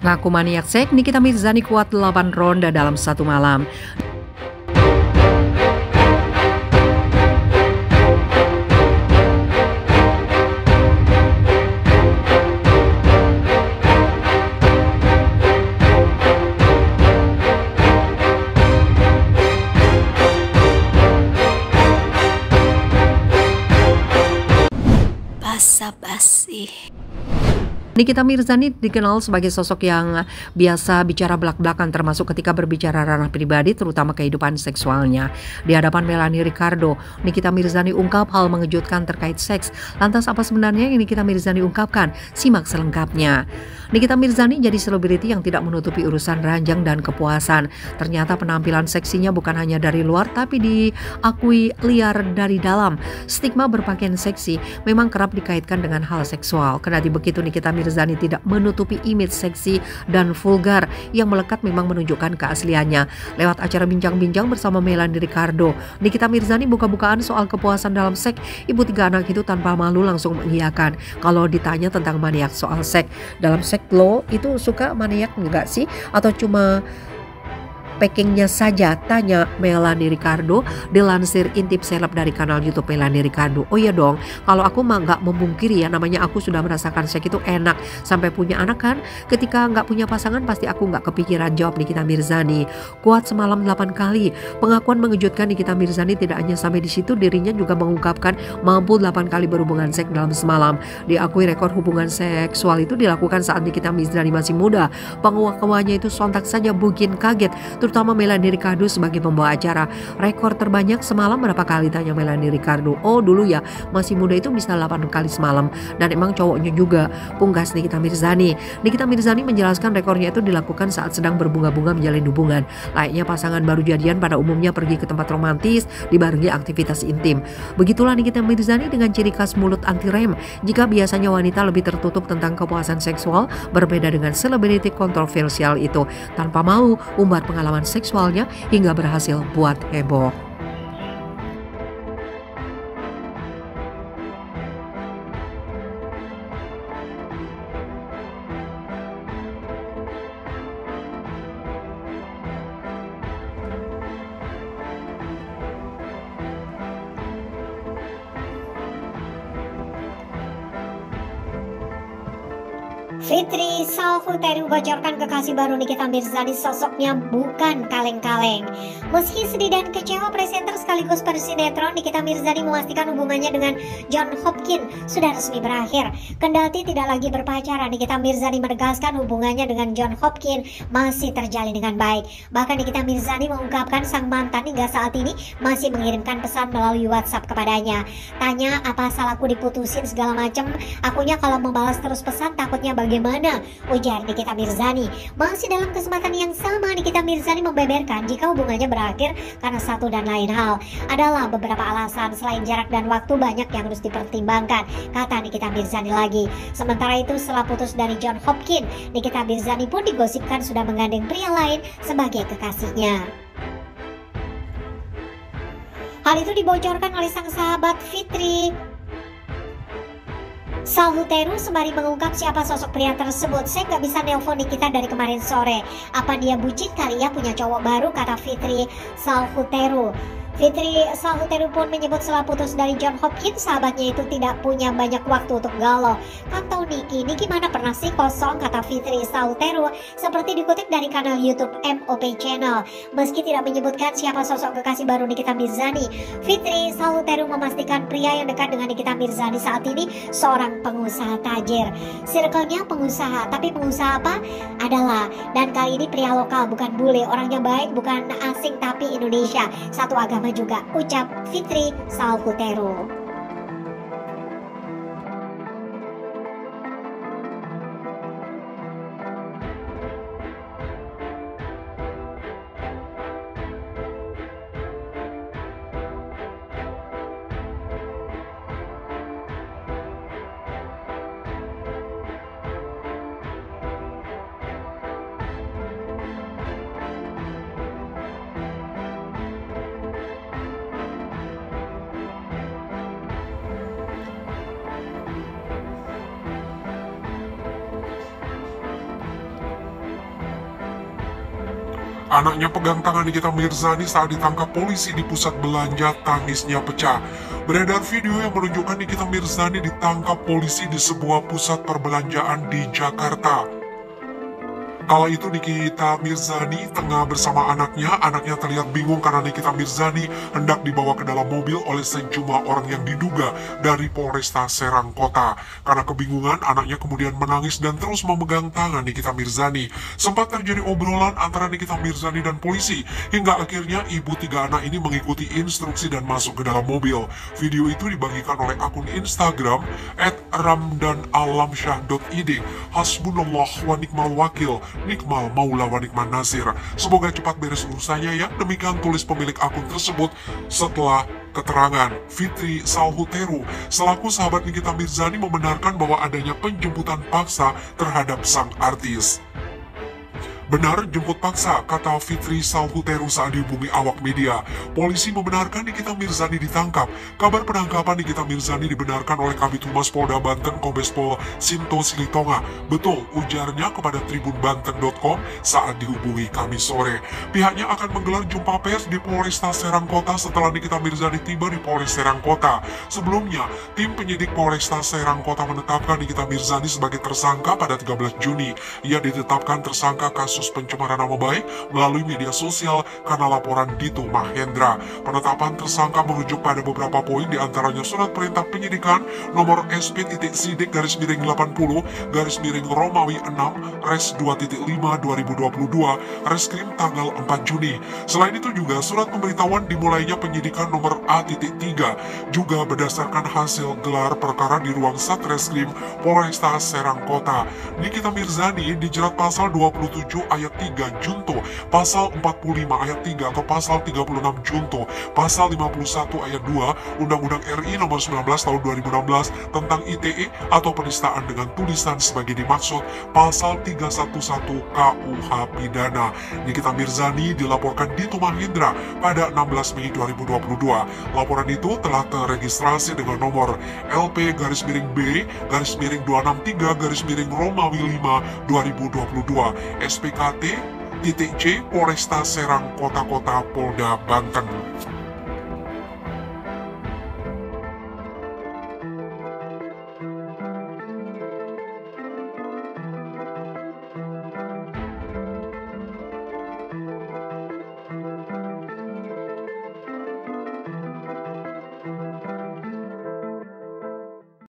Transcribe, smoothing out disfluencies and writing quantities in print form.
Ngaku maniak seks, Nikita Mirzani kuat 8 ronde dalam satu malam. Basa-basi. Nikita Mirzani dikenal sebagai sosok yang biasa bicara belak-belakan termasuk ketika berbicara ranah pribadi terutama kehidupan seksualnya. Di hadapan Melanie Ricardo, Nikita Mirzani ungkap hal mengejutkan terkait seks. Lantas apa sebenarnya yang Nikita Mirzani ungkapkan? Simak selengkapnya. Nikita Mirzani jadi selebriti yang tidak menutupi urusan ranjang dan kepuasan. Ternyata penampilan seksinya bukan hanya dari luar tapi diakui liar dari dalam. Stigma berpakaian seksi memang kerap dikaitkan dengan hal seksual. Kendati begitu, Nikita Mirzani tidak menutupi image seksi dan vulgar yang melekat memang menunjukkan keasliannya. Lewat acara bincang-bincang bersama Melanie Ricardo, Nikita Mirzani buka-bukaan soal kepuasan dalam seks. Ibu 3 anak itu tanpa malu langsung mengiyakan kalau ditanya tentang maniak soal seks. Dalam seks lo itu suka maniak enggak sih? Atau cuma packingnya saja, tanya Melanie Ricardo dilansir intip seleb dari kanal YouTube Melanie Ricardo. Oh iya dong, kalau aku mah nggak memungkiri ya, namanya aku sudah merasakan seks itu enak sampai punya anak kan. Ketika nggak punya pasangan pasti aku nggak kepikiran, jawab Nikita Mirzani. Kuat semalam 8 kali. Pengakuan mengejutkan Nikita Mirzani tidak hanya sampai di situ, dirinya juga mengungkapkan mampu 8 kali berhubungan seks dalam semalam. Diakui rekor hubungan seksual itu dilakukan saat Nikita Mirzani masih muda. Pengakuannya itu sontak saja bikin kaget, terutama Melanie Ricardo sebagai pembawa acara. Rekor terbanyak semalam berapa kali, tanya Melanie Ricardo. Oh dulu ya, masih muda itu bisa 8 kali semalam. Dan emang cowoknya juga, pungkas Nikita Mirzani. Nikita Mirzani menjelaskan rekornya itu dilakukan saat sedang berbunga-bunga menjalin hubungan. Layaknya pasangan baru jadian pada umumnya pergi ke tempat romantis dibarengi aktivitas intim. Begitulah Nikita Mirzani dengan ciri khas mulut anti rem. Jika biasanya wanita lebih tertutup tentang kepuasan seksual, berbeda dengan selebriti kontroversial itu. Tanpa mau umbar pengalaman seksualnya hingga berhasil buat heboh. Fitri Salhuteru bocorkan kekasih baru Nikita Mirzani, sosoknya bukan kaleng-kaleng. Meski sedih dan kecewa, presenter sekaligus pesinetron Nikita Mirzani memastikan hubungannya dengan John Hopkins sudah resmi berakhir. Kendati tidak lagi berpacaran, Nikita Mirzani menegaskan hubungannya dengan John Hopkins masih terjalin dengan baik. Bahkan Nikita Mirzani mengungkapkan sang mantan hingga saat ini masih mengirimkan pesan melalui WhatsApp kepadanya. Tanya apa salahku diputusin segala macem, akunya kalau membalas terus pesan takutnya bagaimana, ujar Nikita Mirzani. Masih dalam kesempatan yang sama, Nikita Mirzani membeberkan jika hubungannya berakhir karena satu dan lain hal. Adalah beberapa alasan selain jarak dan waktu banyak yang harus dipertimbangkan, kata Nikita Mirzani lagi. Sementara itu setelah putus dari John Hopkins, Nikita Mirzani pun digosipkan sudah menggandeng pria lain sebagai kekasihnya. Hal itu dibocorkan oleh sang sahabat Fitri Salhuteru sembari mengungkap siapa sosok pria tersebut. Saya nggak bisa nelpon Nikita dari kemarin sore. Apa dia bucin kali ya punya cowok baru, kata Fitri Salhuteru. Fitri Salhuteru pun menyebut setelah putus dari John Hopkins, sahabatnya itu tidak punya banyak waktu untuk galau. Kantau Niki mana pernah sih kosong, kata Fitri Salhuteru, seperti dikutip dari kanal YouTube MOP Channel. Meski tidak menyebutkan siapa sosok kekasih baru Nikita Mirzani, Fitri Salhuteru memastikan pria yang dekat dengan Nikita Mirzani saat ini seorang pengusaha tajir. Circle-nya pengusaha, tapi pengusaha apa? Adalah, dan kali ini pria lokal, bukan bule, orangnya baik, bukan asing tapi Indonesia, satu agama juga, ucap Fitri Salhuteru. Anaknya pegang tangan Nikita Mirzani saat ditangkap polisi di pusat belanja, tangisnya pecah. Beredar video yang menunjukkan Nikita Mirzani ditangkap polisi di sebuah pusat perbelanjaan di Jakarta. Kala itu Nikita Mirzani tengah bersama anaknya terlihat bingung karena Nikita Mirzani hendak dibawa ke dalam mobil oleh sejumlah orang yang diduga dari Polresta Serang Kota. Karena kebingungan, anaknya kemudian menangis dan terus memegang tangan Nikita Mirzani. Sempat terjadi obrolan antara Nikita Mirzani dan polisi, hingga akhirnya ibu tiga anak ini mengikuti instruksi dan masuk ke dalam mobil. Video itu dibagikan oleh akun Instagram @ramdanalamsyah.id. Hasbunallah wa ni'mal wakil, nikmal maula wa nikman nasir. Semoga cepat beres urusannya ya. Demikian tulis pemilik akun tersebut setelah keterangan. Fitri Salhuteru selaku sahabat Nikita Mirzani membenarkan bahwa adanya penjemputan paksa terhadap sang artis. Benar jemput paksa, kata Fitri Salhuteru saat dihubungi awak media. Polisi membenarkan Nikita Mirzani ditangkap. Kabar penangkapan Nikita Mirzani dibenarkan oleh Kabid Humas Polda Banten Kombes Pol Sinto Silitonga. Betul, ujarnya kepada tribunbanten.com saat dihubungi Kamis sore. Pihaknya akan menggelar jumpa pers di Polresta Serang Kota setelah Nikita Mirzani tiba di Polres Serang Kota. Sebelumnya, tim penyidik Polresta Serang Kota menetapkan Nikita Mirzani sebagai tersangka pada 13 Juni. Ia ditetapkan tersangka kasus pencemaran nama baik melalui media sosial karena laporan Dito Mahendra. Penetapan tersangka merujuk pada beberapa poin, diantaranya surat perintah penyidikan nomor SP.Sidik-80-Romawi 6 Res 2.5/2022 Reskrim tanggal 4 Juni. Selain itu juga surat pemberitahuan dimulainya penyidikan nomor A.3 juga berdasarkan hasil gelar perkara di ruang Satreskrim Polresta Serang Kota. Nikita Mirzani dijerat pasal 27 ayat 3 Junto, pasal 45 ayat 3 atau pasal 36 Junto, pasal 51 ayat 2 Undang-Undang RI nomor 19 tahun 2016 tentang ITE atau penistaan dengan tulisan sebagai dimaksud, pasal 311 KUH Pidana. Nikita Mirzani dilaporkan Dito Mahendra pada 16 Mei 2022. Laporan itu telah terregistrasi dengan nomor LP-B-263-Romawi 5 2022 SPKT.C Polresta Serang Kota-Kota Polda Banten.